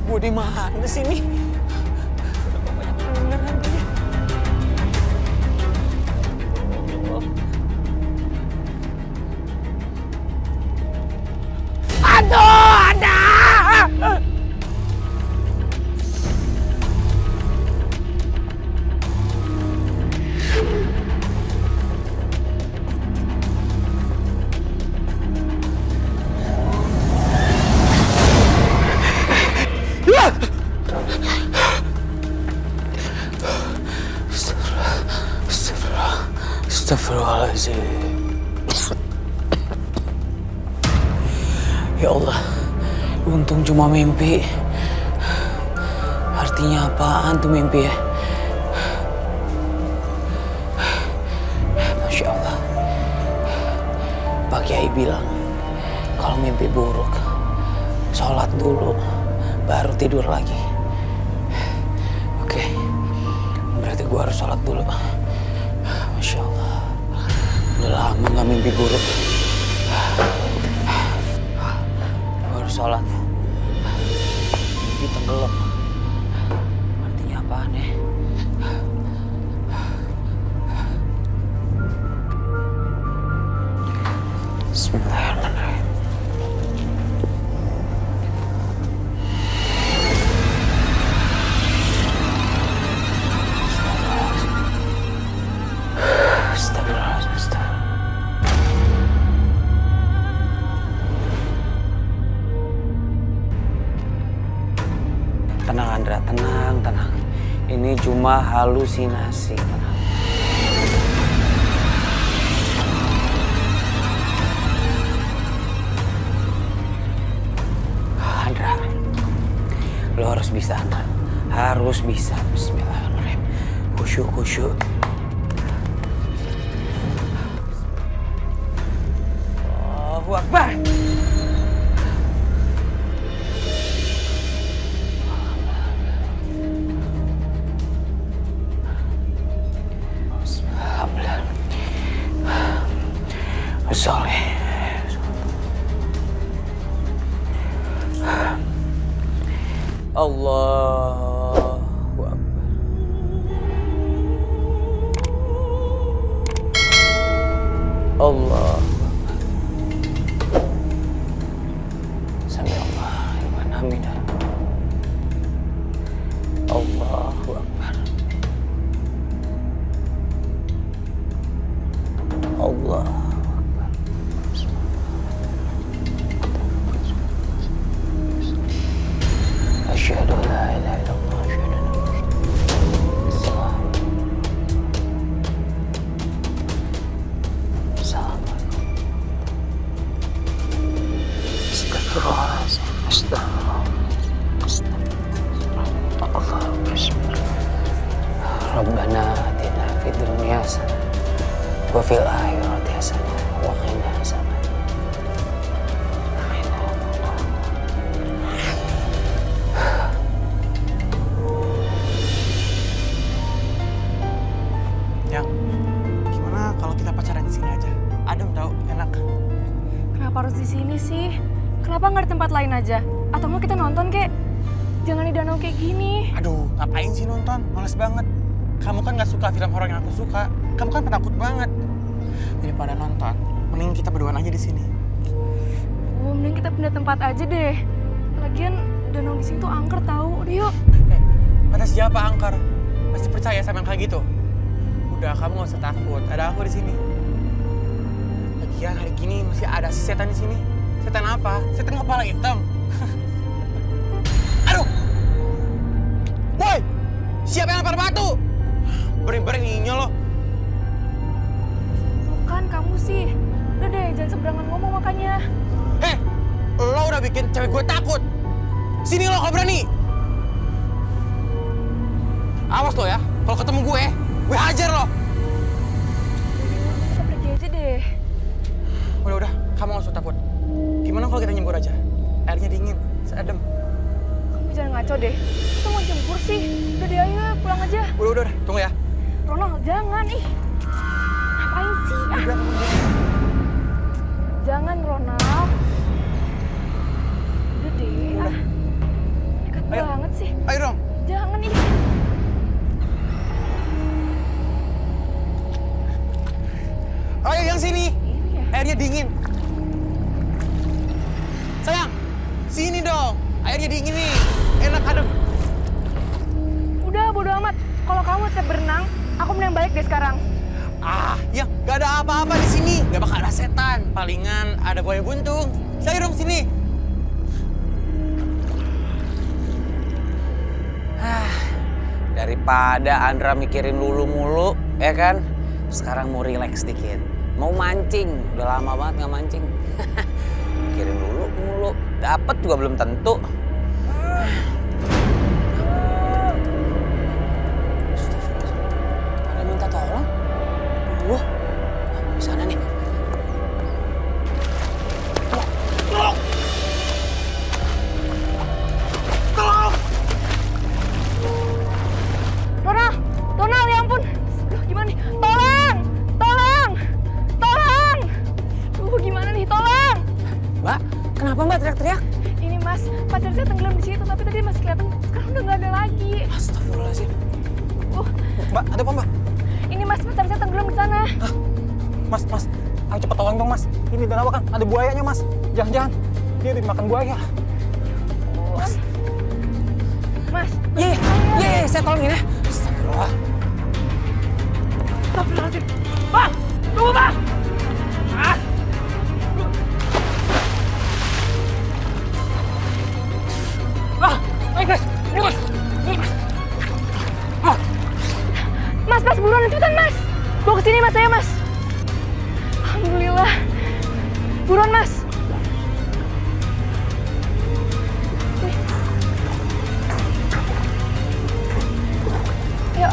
Gue di mana sih ini? Kenapa banyak beneran dia? Aduh, ada! Astagfirullahaladzim. Ya Allah, untung cuma mimpi. Artinya apaan tuh mimpi ya? Masya Allah. Pak Kiai bilang, kalau mimpi buruk, sholat dulu, baru tidur lagi. Oke, berarti gua harus sholat dulu. Masya Allah, udah lama gak mimpi buruk. Gua harus sholat. Mimpi tenggelam. Artinya apaan ya? Bismillahirrahmanirrahim. Tenang Andra, tenang. Ini cuma halusinasi, tenang. Andra, lo harus bisa, Andra. Harus bisa. Bismillahirrahmanirrahim. Khusyuk. Allahu Akbar. Soleh. Allahu Akbar. Allah. Sami Allah liman hamidah. Allahu Akbar. Allah. Asyhadu an la ilaha illallah, asyhadu anna Muhammadan Rasulullah. Astagfirullahaladzim. Allah bismillah. Rabbana atina fid dunya hasanah wa fil akhirati hasanah wa qina adzabannar. Gimana kalau kita pacaran di sini aja? Adem tau, enak. Kenapa harus di sini sih? Kenapa nggak di tempat lain aja? Atau mau kita nonton kek? Jangan di danau kayak gini. Aduh, ngapain sih nonton? Males banget. Kamu kan nggak suka film horor yang aku suka. Kamu kan penakut banget. Daripada nonton, mending kita berduaan aja di sini. Oh, mending kita pindah tempat aja deh. Lagian danau di sini tuh angker tahu. Udah yuk. Kata siapa angker? Masih percaya sama yang kayak gitu? Udah, kamu nggak usah takut. Ada aku di sini. Lagian hari gini masih ada si setan di sini. Setan apa? Setan kepala hitam. Aduh! Woi! Siapa yang lempar batu? Berani-beraninya lo. Bukan kamu sih. Udah deh, jangan seberangan ngomong makanya. Lo udah bikin cewek gue takut. Sini lo kalau berani. Awas lo ya, kalau ketemu gue hajar lo. Kita pergi aja deh. Udah, kamu gak usah takut. Gimana kalau kita nyembur aja? Airnya dingin, seadem. Kamu jangan ngaco deh. Kita mau jempur sih. Udah deh, ayo pulang aja. Udah, tunggu ya. Ronald, jangan. Ngapain sih? Udah, kamu Jangan, Ronald. Udah deh. Udah. Nekat Ayo. banget sih. Ayo dong. Jangan nih. Ayo yang sini. Ini ya. Airnya dingin. Sayang, sini dong. Airnya dingin nih. Enak adem. Udah bodo amat. Kalau kamu tetap berenang, aku mending balik deh sekarang. Ya gak ada apa-apa di sini. Gak bakal ada setan. Palingan ada buaya buntung. Saya dong sini. Daripada Andra mikirin Lulu mulu, ya kan? Sekarang mau relax dikit. Mau mancing. Udah lama banget nggak mancing. Mikirin Lulu mulu. Dapet juga belum tentu. Ada minta tolong? Wah, di sana nih. Donald, ya ampun. Duh, gimana nih? Tolong! Tolong! Tolong! Duh, gimana nih? Tolong! Mbak, kenapa Mbak teriak-teriak? Ini Mas, pacar saya tenggelam di situ, tapi tadi masih kelihatan. Sekarang udah nggak ada lagi. Astagfirullahaladzim. Mbak, ada apa Mbak? Ini Mas, pacar saya tenggelam di sana. Hah? Mas, ayo cepat tolong dong Mas. Ini danau kan ada buayanya Mas. Jangan-jangan dia dimakan buaya. Mas. Mas. Iya, saya tolongin ya. Astagfirullah. Astagfirullahaladzim. Bang! Tunggu Bang! Ayo guys, ini Mas. Mas, buruan cepetan Mas. Bawa ke sini Mas, saya Mas. Alhamdulillah. Buruan Mas. Yuk.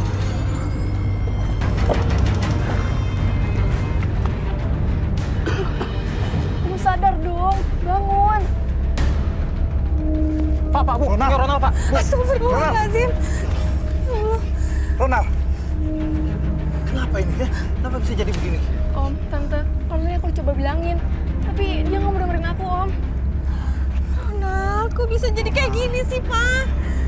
Kamu sadar dong, bangun. Pak, Bu. Ronald. Ini Ronald, Pak. Bu. Astagfirullahaladzim. Ronald. Kenapa ini ya? Kenapa bisa jadi begini? Om, Tante, tolongnya aku coba bilangin. Tapi dia nggak mau dengerin aku, Om. Ronald, kok bisa jadi kayak gini sih, Pak?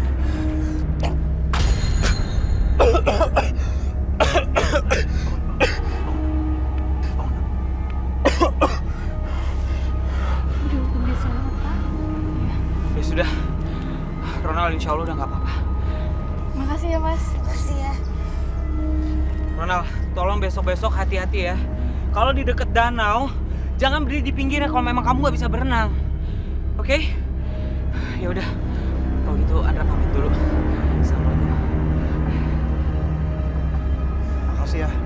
Aduh, bisa Pak. Ya sudah, Ronald insya Allah udah nggak apa-apa. Makasih ya, Mas. Makasih ya. Ronald, tolong besok-besok hati-hati ya. Kalau di deket danau, jangan berdiri di pinggirnya kalau memang kamu nggak bisa berenang. Oke? Ya udah, kalau gitu Andra pamit dulu. Assalamualaikum. Makasih ya.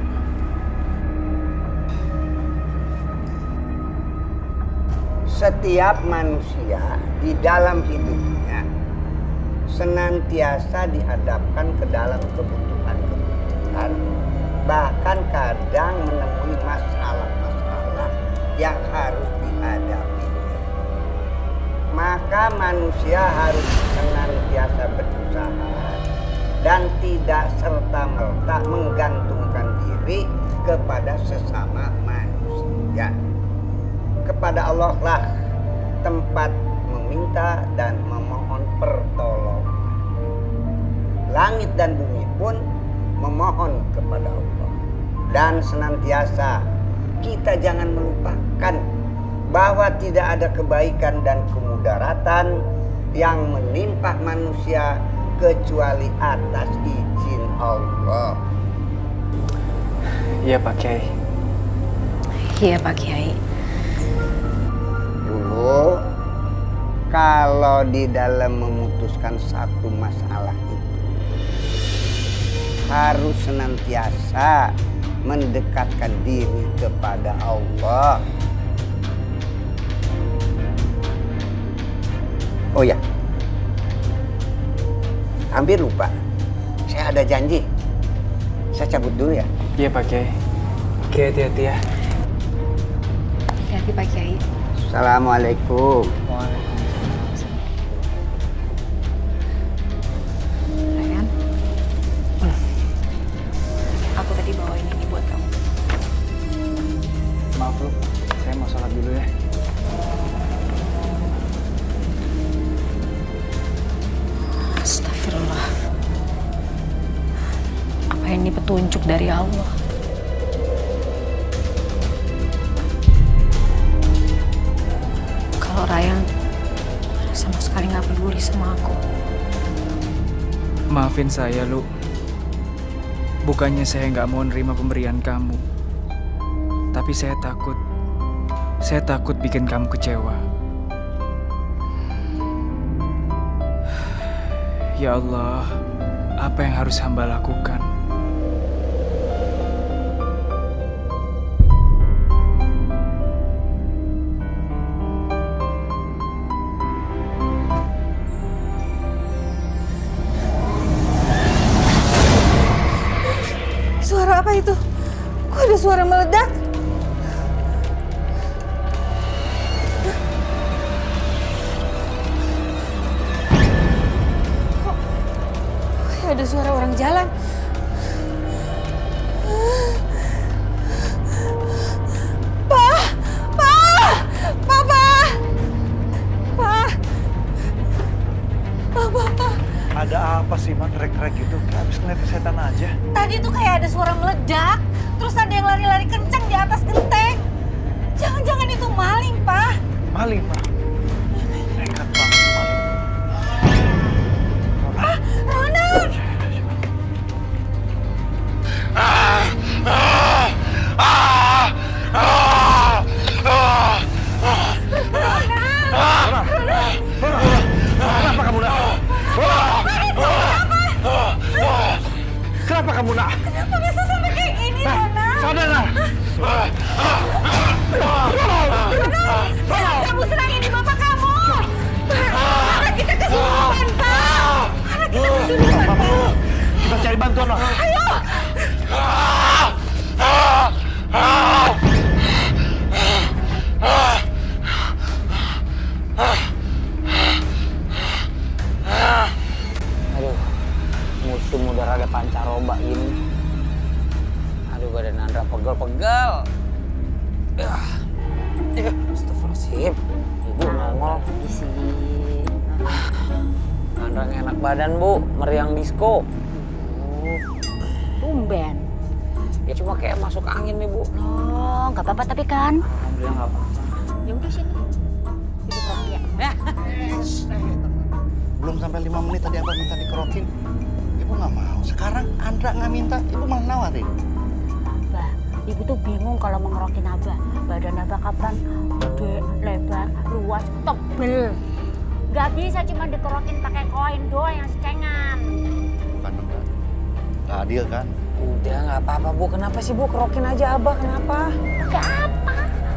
Setiap manusia di dalam hidupnya senantiasa dihadapkan ke dalam kebutuhan-kebutuhan, bahkan kadang menemui masalah-masalah yang harus dihadapi. Maka manusia harus senantiasa berusaha dan tidak serta-merta menggantungkan diri kepada sesama manusia. Kepada Allah lah tempat meminta dan memohon pertolongan. Langit dan bumi pun memohon kepada Allah. Dan senantiasa kita jangan melupakan bahwa tidak ada kebaikan dan kemudaratan yang menimpa manusia kecuali atas izin Allah. Iya Pak Kiai. Iya, Pak Kiai. Dulu kalau di dalam memutuskan satu masalah itu harus senantiasa mendekatkan diri kepada Allah. Oh ya, hampir lupa. Saya ada janji. Saya cabut dulu ya. Iya Pak Kiai. Oke, hati-hati ya. Hati-hati, Pak Kiai. Assalamualaikum. Ryan, aku tadi bawain ini buat kamu. Maaf Lu, saya mau sholat dulu ya. petunjuk dari Allah. Kalau Ryan sama sekali nggak peduli sama aku. Maafin saya, Lu. Bukannya saya nggak mau nerima pemberian kamu. Tapi saya takut bikin kamu kecewa. Ya Allah, apa yang harus hamba lakukan? Suara apa itu? Kok ada suara meledak? Ada suara orang jalan. Pak! Pak! Papa! Pak! Papa! Ada apa sih, Man? Trek-trek gitu? Kayak habis ngeliat setan aja. Tadi tuh kayak ada suara meledak, terus ada yang lari-lari kencang di atas genteng. Jangan-jangan itu maling, Pak. Maling, Pak. Nekat banget maling. Pak, Ronald! Kenapa kamu nak? Kenapa kamu nak? Kenapa bisa sampai kayak gini, Ronald? Sadarlah. Jangan kamu serangin di bapak kamu. Anak kita kesurupan, Pak. Anak kita kesurupan, Pak. Kita cari bantuan, lah. Ayo. Aduh, musim udah rada pancaroba ini. Aduh, badan Andra pegel-pegel. Astagfirullahaladzim. Ibu nongol. Andra nggak enak badan, Bu. Meriang disco. Tumben. Ya cuma kayak masuk angin nih, Bu. Oh, nggak apa-apa tapi kan. Alhamdulillah nggak apa-apa. Ya udah sini. Ibu kopi ya. Belum sampai 5 menit tadi Abah minta dikerokin. Ibu nggak mau. Sekarang Andra nggak minta, Ibu malah nawarin. Abah, Ibu tuh bingung kalau mau ngerokin Abah. Badan Abah kapan gede, lebar, luas, tebel. Nggak bisa cuma dikerokin pakai koin doang yang secengan. Bukan Abah. Nggak adil kan? Udah nggak apa-apa, Bu. Kenapa sih, Bu? Kerokin aja Abah. Kenapa? Nggak apa.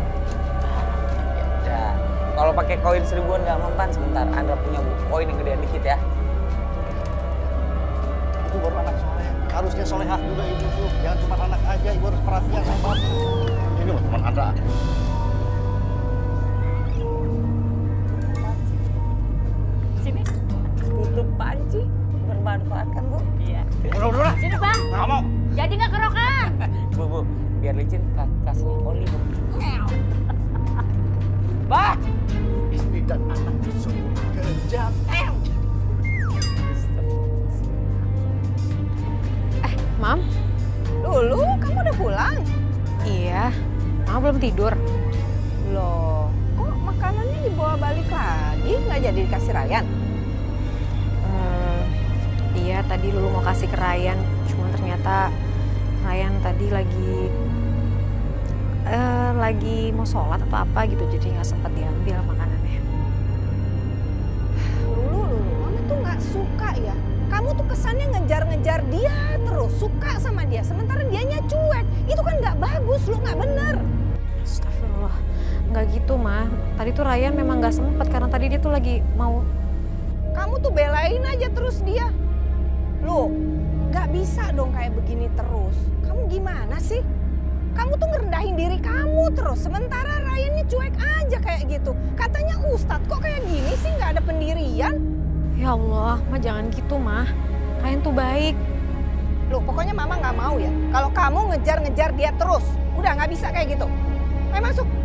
Ya, kalau pakai koin 1000-an nggak mempan. Sebentar, Andra punya, Bu. Koin yang gedean dikit ya. Ibu baru anak soleh. Harusnya solehah juga Ibu tuh. Jangan cuma anak aja, Ibu harus perhatian sama Bapak. Ini mah cuma Andra. Sini. Tutup panci. Bermanfaat kan, Bu? Iya. Udah. Sini, Bang. Nggak mau. Jadi nggak kerokan. Bu, biar licin kasih oli, Bu. Bah! Istri dan anak sungguh kejam. Mam? Lulu, kamu udah pulang? Iya. Mama belum tidur. Loh, kok makanannya dibawa balik lagi? Nggak jadi dikasih Ryan? Iya, tadi Lulu mau kasih ke Ryan. Cuma ternyata Ryan tadi lagi mau sholat atau apa gitu. Jadi nggak sempat diambil makanannya. Lulu, Mama tuh nggak suka ya. Kamu tuh kesannya ngejar-ngejar dia terus, suka sama dia. Sementara dianya cuek. Itu kan nggak bagus, lu nggak bener. Astagfirullah. Nggak gitu, Ma. Tadi tuh Ryan memang nggak sempat karena tadi dia tuh lagi mau... Kamu tuh belain aja terus dia. Lu, nggak bisa dong kayak begini terus. Kamu gimana sih? Kamu tuh ngerendahin diri kamu terus. Sementara Ryannya cuek aja kayak gitu. Katanya Ustadz, kok kayak gini sih nggak ada pendirian? Ya Allah, Ma jangan gitu, Ma. Ryan tuh baik. Loh, pokoknya Mama nggak mau ya. Kalau kamu ngejar-ngejar dia terus. Udah nggak bisa kayak gitu. Ayo masuk.